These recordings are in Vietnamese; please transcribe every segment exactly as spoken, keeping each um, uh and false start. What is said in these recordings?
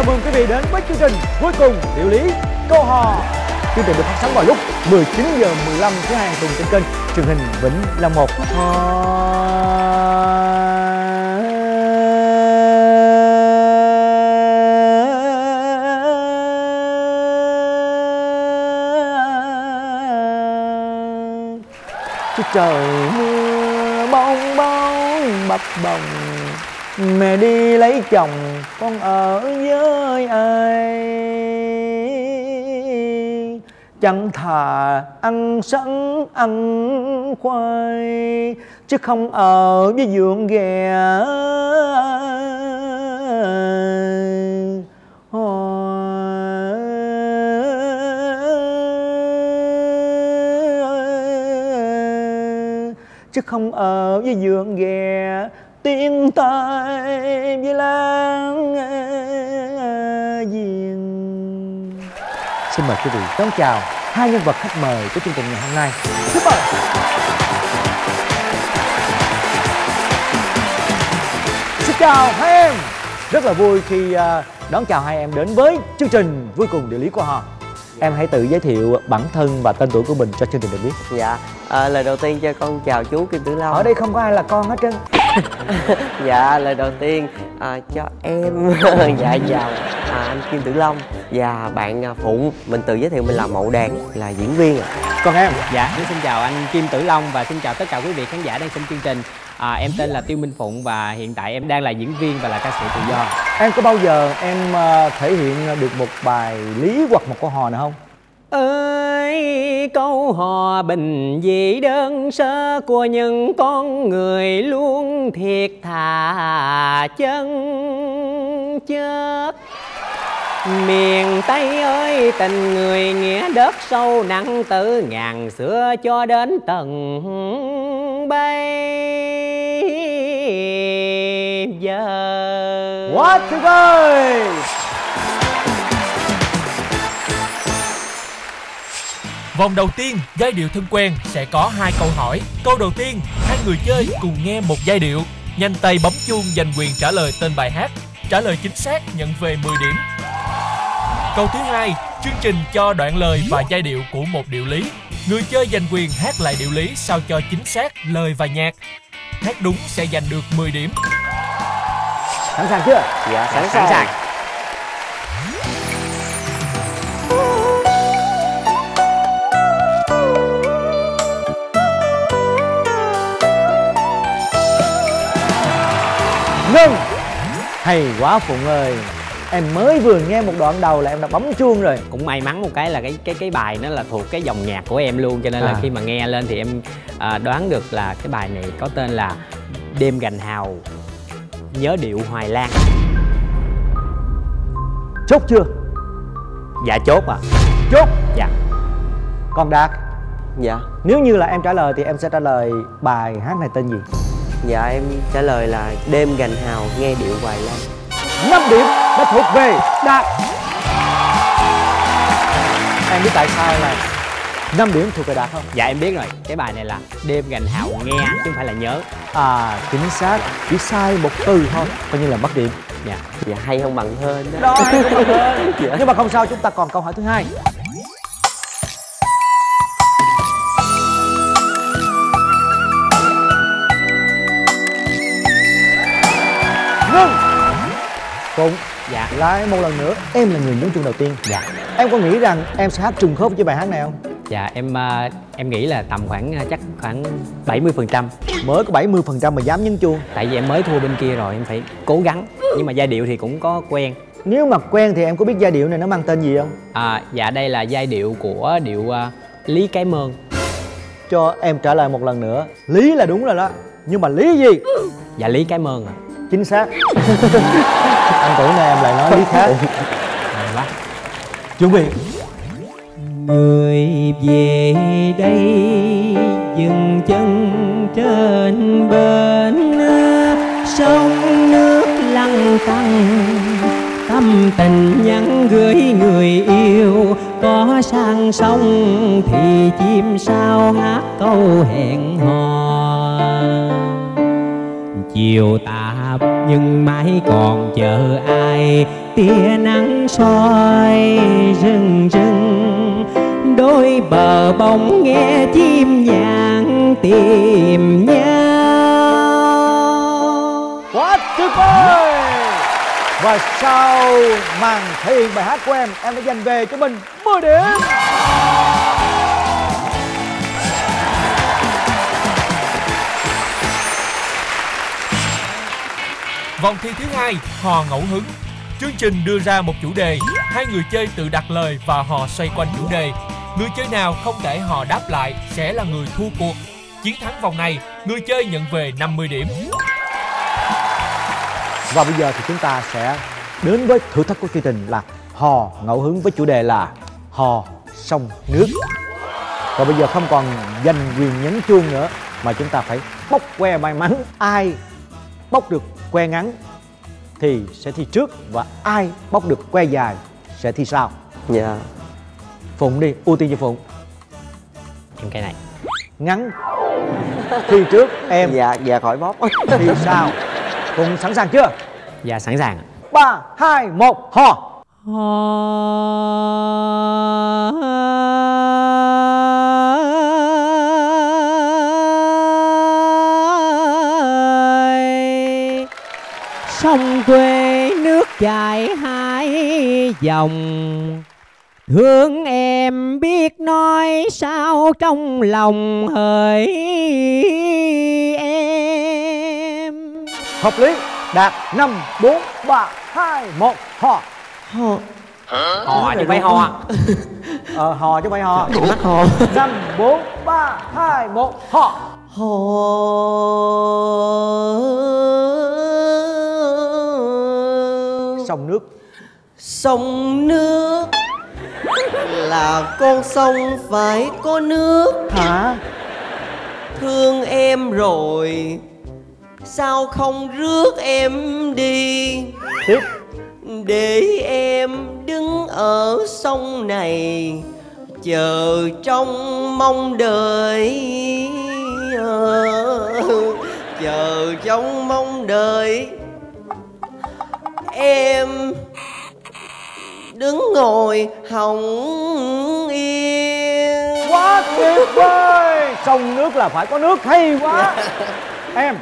Chào mừng quý vị đến với chương trình Cuối cùng Địa lý câu hò. Chương trình được phát sóng vào lúc mười chín giờ mười lăm thứ hai hàng tuần trên kênh truyền hình Vĩnh Long một. Trời mưa bong bóng bập bồng, mẹ đi lấy chồng con ở với ai? Chẳng thà ăn sắn ăn khoai, chứ không ở với vườn ghẹ. Chứ không ở với vườn ghẹ tiếng tai với lan diền. Xin mời quý vị đón chào hai nhân vật khách mời của chương trình ngày hôm nay. Xin mời. Xin chào hai em. Rất là vui khi đón chào hai em đến với chương trình Cuối cùng Địa lý câu hò. Em hãy tự giới thiệu bản thân và tên tuổi của mình cho chương trình được biết. Dạ, à, lời đầu tiên cho con chào chú Kim Tử Long. Ở đây không có ai là con hết trơn. Dạ, lời đầu tiên à, cho em dạ chào à, anh Kim Tử Long và bạn à, Phụng. Mình tự giới thiệu mình là Mậu Đàn, là diễn viên ạ. Còn em? Dạ, xin chào anh Kim Tử Long và xin chào tất cả quý vị khán giả đang xem chương trình. À, em tên là Tiêu Minh Phụng và hiện tại em đang là diễn viên và là ca sĩ tự do. Em có bao giờ em thể hiện được một bài lý hoặc một câu hò nào không? Ơi câu hò bình dị đơn sơ của những con người luôn thiệt thà chân chất. Miền Tây ơi tình người nghĩa đất sâu nặng từ ngàn xưa cho đến tận bây giờ. Quá tuyệt vời. Vòng đầu tiên, giai điệu thân quen sẽ có hai câu hỏi. Câu đầu tiên, hai người chơi cùng nghe một giai điệu, nhanh tay bấm chuông giành quyền trả lời tên bài hát. Trả lời chính xác nhận về mười điểm. Câu thứ hai, chương trình cho đoạn lời và giai điệu của một điệu lý. Người chơi giành quyền hát lại điệu lý sao cho chính xác lời và nhạc. Hát đúng sẽ giành được mười điểm. Sẵn sàng chưa? Dạ, sẵn, Sẵn sàng. Ngưng. Hay quá Phụng ơi. Em mới vừa nghe một đoạn đầu là em đã bấm chuông rồi. Cũng may mắn một cái là cái cái cái bài nó là thuộc cái dòng nhạc của em luôn, cho nên là à. khi mà nghe lên thì em à, đoán được là cái bài này có tên là Đêm Gành Hào Nhớ Điệu Hoài Lan. Chốt chưa? Dạ chốt à. Chốt. Dạ. Còn Đạt? Dạ. Nếu như là em trả lời thì em sẽ trả lời bài hát này tên gì? Dạ em trả lời là Đêm Gành Hào nghe điệu Hoài Lan. năm điểm đã thuộc về Đạt. Em biết tại sao là năm điểm thuộc về Đạt không? Dạ em biết rồi, cái bài này là Đêm Gành Hào nghe chứ không phải là nhớ. À chính xác, chỉ sai một từ thôi coi như là mất điểm. Dạ. Dạ hay không bằng hơn đó. Đó hay không bằng hơn. Dạ. Nhưng mà không sao, chúng ta còn câu hỏi thứ hai. Ngưng. Phụng. Dạ. Lại một lần nữa, em là người nhấn chuông đầu tiên. Dạ. Em có nghĩ rằng em sẽ hát trùng khớp với bài hát này không? Dạ em uh, em nghĩ là tầm khoảng uh, chắc khoảng bảy mươi phần trăm. Mới có bảy mươi phần trăm mà dám nhấn chuông. Tại vì em mới thua bên kia rồi, em phải cố gắng. Nhưng mà giai điệu thì cũng có quen. Nếu mà quen thì em có biết giai điệu này nó mang tên gì không? À, dạ đây là giai điệu của điệu uh, Lý Cái Mơn. Cho em trả lời một lần nữa. Lý là đúng rồi đó. Nhưng mà lý gì? Dạ Lý Cái Mơn à. Chính xác. Anh tưởng này em lại nói lý khác. Hay quá. Chuẩn bị. Người về đây dừng chân trên bến sông nước lăn tăn, tâm tình nhắn gửi người yêu. Có sang sông thì chim sao hát câu hẹn hò. Chiều tạp nhưng mãi còn chờ ai, tia nắng soi rừng rừng, đôi bờ bóng nghe chim nhạn tìm nhau. Quá tuyệt vời. Và sau màn thể hiện bài hát của em, em đã giành về cho mình mười điểm. Vòng thi thứ hai, hò ngẫu hứng. Chương trình đưa ra một chủ đề, hai người chơi tự đặt lời và hò xoay quanh chủ đề. Người chơi nào không để hò đáp lại sẽ là người thua cuộc. Chiến thắng vòng này, người chơi nhận về năm mươi điểm. Và bây giờ thì chúng ta sẽ đến với thử thách của chương trình là hò ngẫu hứng với chủ đề là hò sông nước. Và bây giờ không còn giành quyền nhấn chuông nữa, mà chúng ta phải bóc que may mắn. Ai bóc được que ngắn thì sẽ thi trước, và ai bóc được que dài sẽ thi sau. Dạ. Phụng đi, ưu tiên cho Phụng. Em cái này. Ngắn thi trước em. Dạ, dạ khỏi bóc. Thi sau. Phụng sẵn sàng chưa? Dạ sẵn sàng. Ba, hai, một, hò. Sông quê nước chảy hai dòng, thương em biết nói sao trong lòng hỡi em. Hợp lý. Đạt. Năm, bốn, ba, hai, một, hò. Hò. Hò chứ phải ho. Ờ, hò chứ không phải hò. Mắc hò. Năm, bốn, ba, hai, một, hò. Hò. Sông nước. Sông nước là con sông phải có nước. Hả? Thương em rồi sao không rước em đi, Tiếp. để em đứng ở sông này chờ trong mong đợi, chờ trong mong đợi em đứng ngồi hồng yên. Quá tuyệt vời. Sông nước là phải có nước, hay quá. Em.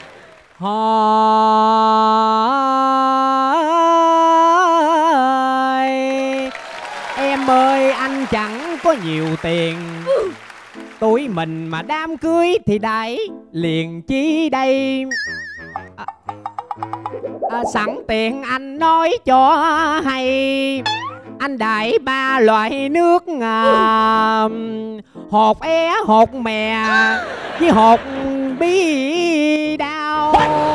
Hỏi em ơi, anh chẳng có nhiều tiền, tuổi mình mà đám cưới thì đãi liền chi đây. À, à, sẵn tiện anh nói cho hay, anh đãi ba loại nước à, hột é, hột mè với hột bí đao.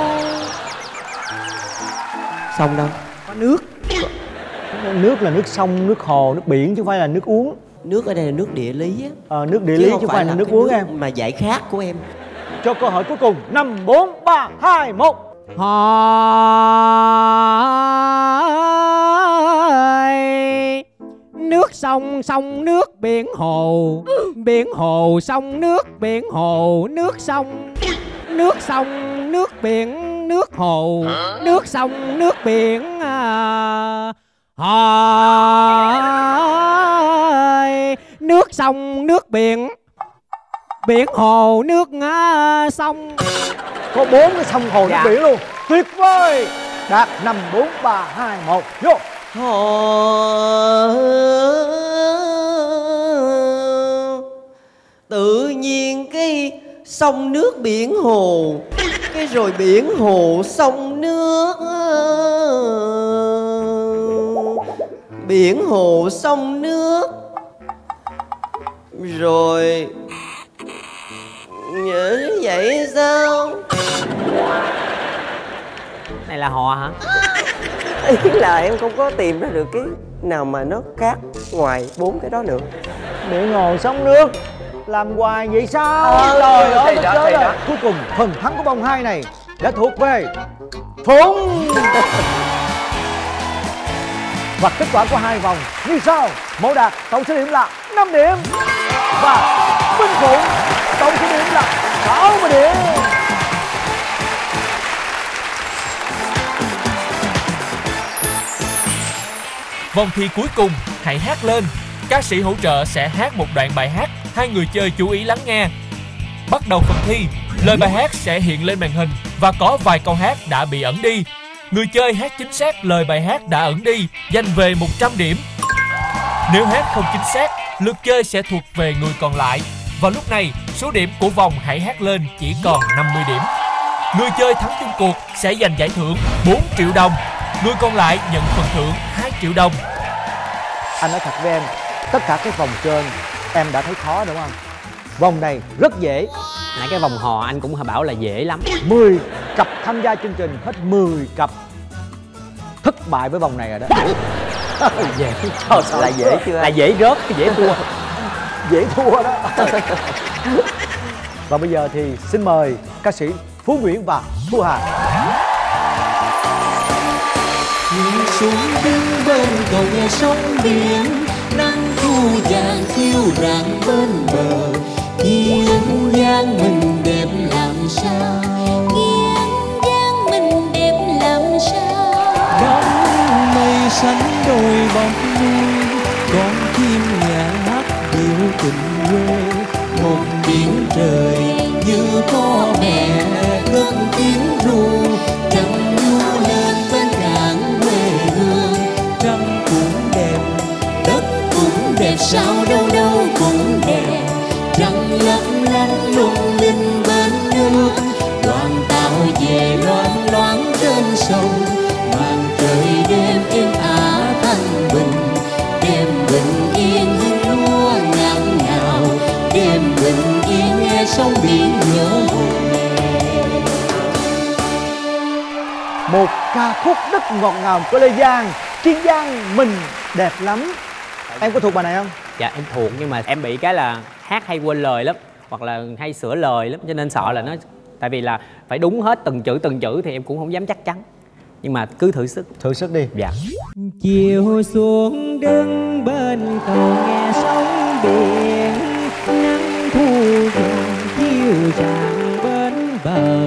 Sông đâu? Có nước. Nước là nước sông, nước hồ, nước biển chứ không phải là nước uống. Nước ở đây là nước địa lý á. Ờ, nước địa lý chứ không phải là nước uống em. Mà giải khát của em. Cho câu hỏi cuối cùng. Năm, bốn, ba, hai, một. Hỏi nước sông, sông nước biển hồ, biển hồ sông nước biển hồ, nước sông, nước sông nước biển nước hồ, nước sông nước biển à, hỏi nước sông nước biển, biển hồ nước à, sông. Có bốn cái sông hồ, Dạ. nước biển luôn. Tuyệt vời. Đạt. Năm, bốn, ba, hai, một, vô. Họ tự nhiên cái sông nước biển hồ, cái rồi biển hồ sông nước, biển hồ sông nước, rồi như vậy sao? Này là họ hả? Ý là em không có tìm ra được cái nào mà nó khác ngoài bốn cái đó nữa. Biển hồ sông nước. Làm hoài vậy sao? Ờ, Trời ơi, thì đất đó, trời thì ơi. đó. Cuối cùng phần thắng của vòng hai này đã thuộc về Phụng. Và kết quả của hai vòng như sau. Mẫu Đạt tổng số điểm là năm điểm, và Minh Phụng tổng số điểm là sáu mươi điểm. Vòng thi cuối cùng, hãy hát lên. Ca sĩ hỗ trợ sẽ hát một đoạn bài hát, hai người chơi chú ý lắng nghe. Bắt đầu phần thi, lời bài hát sẽ hiện lên màn hình và có vài câu hát đã bị ẩn đi. Người chơi hát chính xác lời bài hát đã ẩn đi, giành về một trăm điểm. Nếu hát không chính xác, lượt chơi sẽ thuộc về người còn lại. Và lúc này, số điểm của vòng hãy hát lên chỉ còn năm mươi điểm. Người chơi thắng chung cuộc sẽ giành giải thưởng bốn triệu đồng. Người còn lại nhận phần thưởng hai triệu đồng. Anh nói thật với em, tất cả các vòng trên em đã thấy khó đúng không? Vòng này rất dễ. Nãy cái vòng hò anh cũng bảo là dễ lắm. Mười cặp tham gia chương trình, hết mười cặp thất bại với vòng này rồi đó. Dễ. Thôi, là dễ chưa? Là dễ rớt, dễ thua. Dễ thua đó. Và bây giờ thì xin mời ca sĩ Phú Nguyễn và Thu Hà. Nhìn xuống đứng bên cầu nghe sóng biển, nắng thu vàng khiêu rạng bên bờ. Kiên giang mình đẹp làm sao, Kiên Giang mình đẹp làm sao. đón mây xanh đôi bóng nuôi, con chim nhà hát điệu tình quê. Một biển trời như có mẹ cất tiếng ru, trăng du lên bên cạn quê hương. Trăng cũng đẹp, đất cũng đẹp, sao đâu đâu cũng đẹp. Trăng lấp lánh lung linh bên nước, đoàn tàu về loáng loáng trên sông. Màn trời đêm êm ả thanh bình, đêm bình yên hương lúa ngát ngào. Đêm bình yên nghe sóng biển nhớ về. Một ca khúc rất ngọt ngào của Lê Giang, Kiên Giang mình đẹp lắm. Em có thuộc bài này không? Dạ em thuộc, nhưng mà em bị cái là hát hay quên lời lắm, hoặc là hay sửa lời lắm, cho nên sợ là nó, tại vì là phải đúng hết từng chữ từng chữ thì em cũng không dám chắc chắn, nhưng mà cứ thử sức. Thử sức đi. Dạ. Chiều xuống đứng bên cầu nghe sóng biển, nắng thu vàng chiếu rạng bên bờ.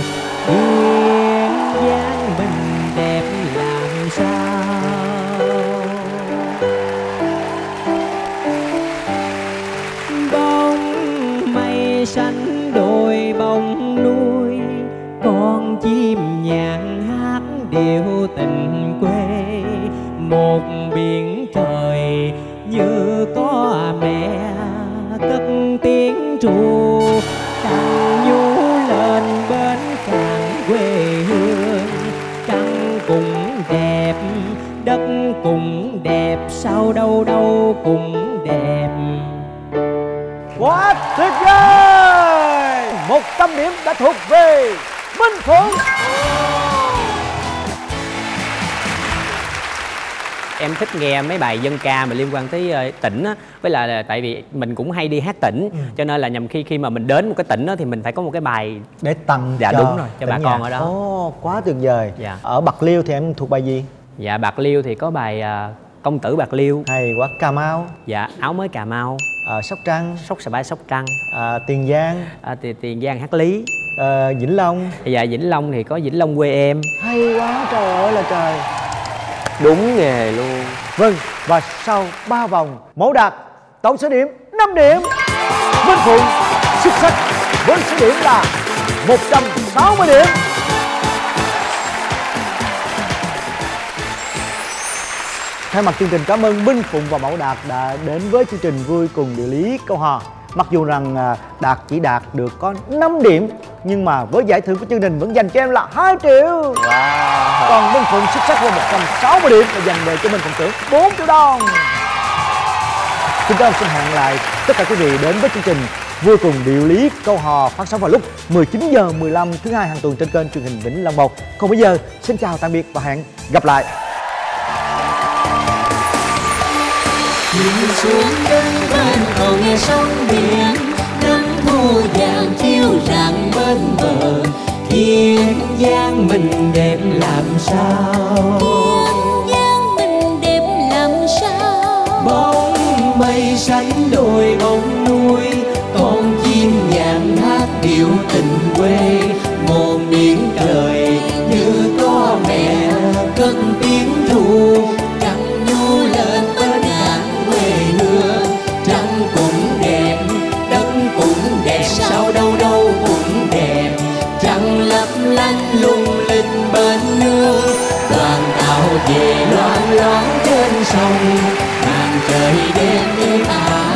Kiên Giang mình đẹp làm sao, bóng mây xanh đôi bóng núi, con chim nhạn hát điệu tình quê. Một biển trời như có mẹ cất tiếng ru, trăng nhú lên bên cạn quê hương. Trăng cũng đẹp, đất cũng đẹp, sao đâu đâu cũng đẹp. Quá tuyệt vời! Một trăm điểm đã thuộc về Minh Phụng. Em thích nghe mấy bài dân ca mà liên quan tới uh, tỉnh á, với là, là tại vì mình cũng hay đi hát tỉnh, ừ. cho nên là nhằm khi khi mà mình đến một cái tỉnh á, thì mình phải có một cái bài để tặng dạ cho đúng rồi cho bà con ở đó. Ồ, quá tuyệt vời. Dạ. Ở Bạc Liêu thì em thuộc bài gì? Dạ Bạc Liêu thì có bài uh, Công Tử Bạc Liêu. Hay quá. Cà Mau? Dạ Áo Mới Cà Mau. À, Sóc Trăng? Sóc Sà Bai Sóc Trăng. À, Tiền Giang? À, tiền, tiền Giang Hát Lý. À, Vĩnh Long? Dạ Vĩnh Long thì có Vĩnh Long Quê Em. Hay quá trời ơi là trời. Đúng nghề luôn. Vâng, và sau ba vòng mẫu đạt tổng số điểm năm điểm. Minh Phụng xuất sắc với số điểm là một trăm sáu mươi điểm. Thay mặt chương trình cảm ơn Minh Phụng và Mẫu Đạt đã đến với chương trình Vui Cùng Địa Lý Câu Hò. Mặc dù rằng Đạt chỉ đạt được có năm điểm, nhưng mà với giải thưởng của chương trình vẫn dành cho em là hai triệu. Wow. Còn Minh Phụng xuất sắc với một trăm sáu mươi điểm và dành về cho Minh Phụng thưởng bốn triệu đồng. Chúng ta xin hẹn lại tất cả quý vị đến với chương trình Vui Cùng Địa Lý Câu Hò phát sóng vào lúc mười chín giờ mười lăm thứ hai hàng tuần trên kênh truyền hình Vĩnh Long một. Còn bây giờ xin chào tạm biệt và hẹn gặp lại. Nhìn xuống đất bên cầu nghe sóng biển, nắng thu vàng chiếu rạng bên bờ. Kiên Giang mình đẹp làm sao, Kiên Giang mình đẹp làm sao. bóng mây xanh đôi bóng núi, con chim nhạn hát điệu tình quê. Một biển trời như có mẹ cất tiếng ru, trăng nhu bên sông, màn trời đêm êm ái.